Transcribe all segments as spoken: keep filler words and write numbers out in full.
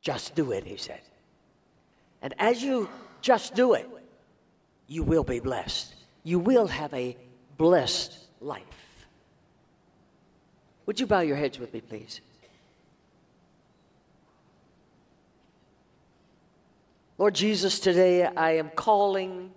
Just do it, he said. And as you just do it, you will be blessed. You will have a blessed life. Would you bow your heads with me, please? Lord Jesus, today I am calling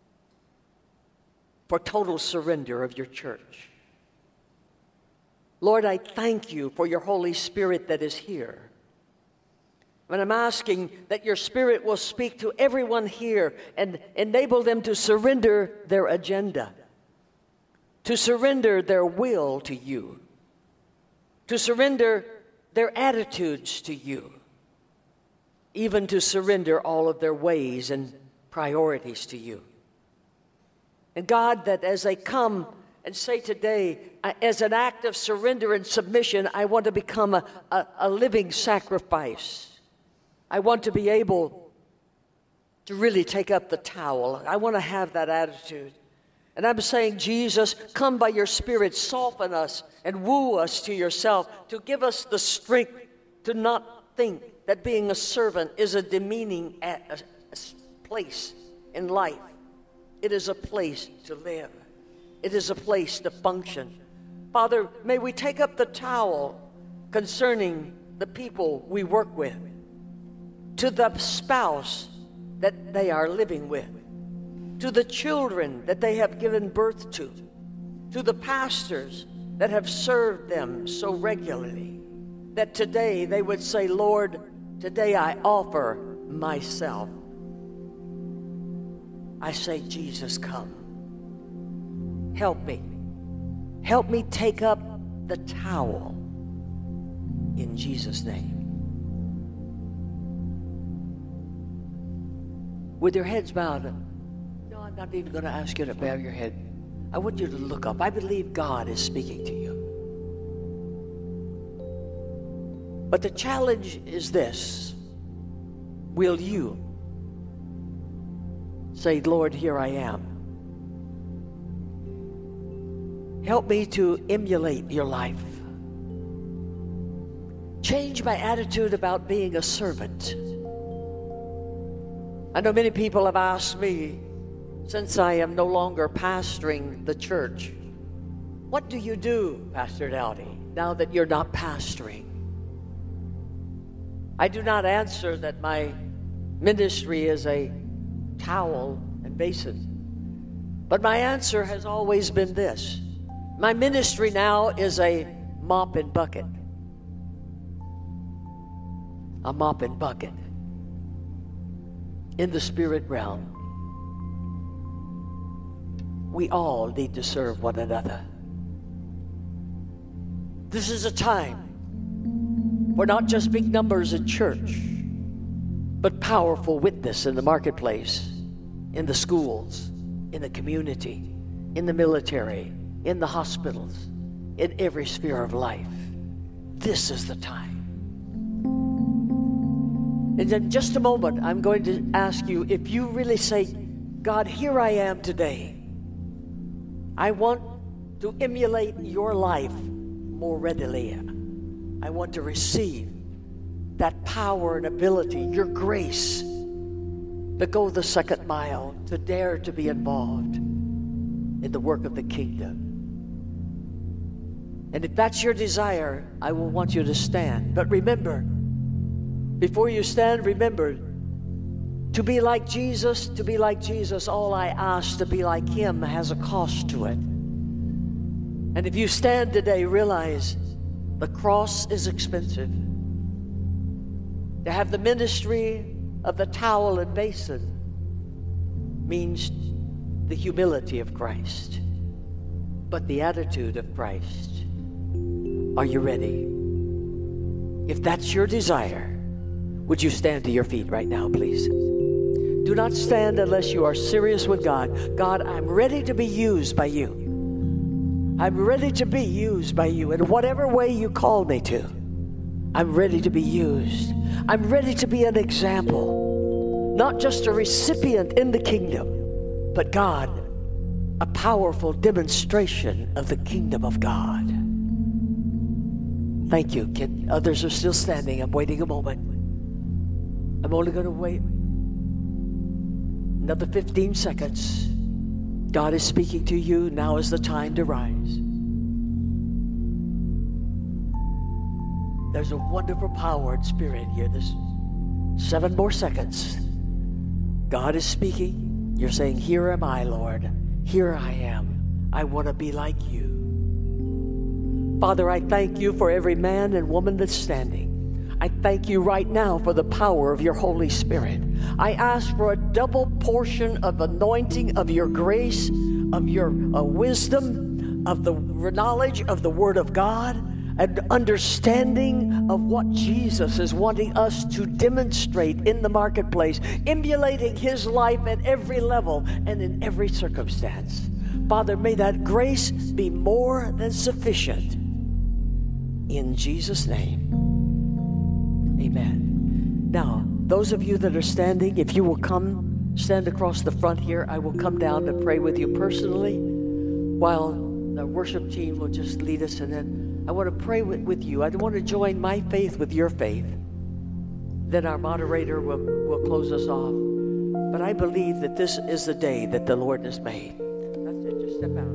for total surrender of your church. Lord, I thank you for your Holy Spirit that is here. And I'm asking that your Spirit will speak to everyone here and enable them to surrender their agenda, to surrender their will to you, to surrender their attitudes to you, even to surrender all of their ways and priorities to you. And God, that as they come and say today, as an act of surrender and submission, I want to become a, a, a living sacrifice. I want to be able to really take up the towel. I want to have that attitude. And I'm saying, Jesus, come by your Spirit, soften us and woo us to yourself, to give us the strength to not think that being a servant is a demeaning a, a, a place in life. It is a place to live. It is a place to function. Father, may we take up the towel concerning the people we work with, to the spouse that they are living with, to the children that they have given birth to, to the pastors that have served them so regularly, that today they would say, Lord, today I offer myself. I say, Jesus, come. Help me. Help me take up the towel in Jesus' name. With your heads bowed, no, I'm not even going to ask you to bow your head. I want you to look up. I believe God is speaking to you. But the challenge is this. Will you say, Lord, here I am. Help me to emulate your life. Change my attitude about being a servant. I know many people have asked me, since I am no longer pastoring the church, what do you do, Pastor Dowdy, now that you're not pastoring? I do not answer that my ministry is a towel and basin. But my answer has always been this. My ministry now is a mop and bucket. A mop and bucket. In the spirit realm, we all need to serve one another. This is a time for not just big numbers in church, but powerful witness in the marketplace, in the schools, in the community, in the military, in the hospitals, in every sphere of life. This is the time. And in just a moment, I'm going to ask you, if you really say, God, here I am today. I want to emulate your life more readily. I want to receive that power and ability, your grace, to go the second mile, to dare to be involved in the work of the kingdom. And if that's your desire, I will want you to stand. But remember, before you stand, remember, to be like Jesus, to be like Jesus, all I ask to be like him has a cost to it. And if you stand today, realize the cross is expensive. To have the ministry of the towel and basin means the humility of Christ, but the attitude of Christ. Are you ready? If that's your desire, would you stand to your feet right now, please? Do not stand unless you are serious with God. God, I'm ready to be used by you. I'm ready to be used by you in whatever way you call me to. I'm ready to be used. I'm ready to be an example, not just a recipient in the kingdom, but God, a powerful demonstration of the kingdom of God. Thank you. Can, others are still standing. I'm waiting a moment. I'm only going to wait another fifteen seconds. God is speaking to you. Now is the time to rise. There's a wonderful power and spirit here. There's seven more seconds. God is speaking. You're saying, here am I, Lord. Here I am. I want to be like you. Father, I thank you for every man and woman that's standing. I thank you right now for the power of your Holy Spirit. I ask for a double portion of anointing of your grace, of your uh, wisdom, of the knowledge of the Word of God, and understanding of what Jesus is wanting us to demonstrate in the marketplace, emulating his life at every level and in every circumstance. Father, may that grace be more than sufficient. In Jesus' name, amen. Now, those of you that are standing, if you will come stand across the front here, I will come down and pray with you personally while the worship team will just lead us, and then I want to pray with, with you. I want to join my faith with your faith. Then our moderator will, will close us off. But I believe that this is the day that the Lord has made. That's it. Just step out.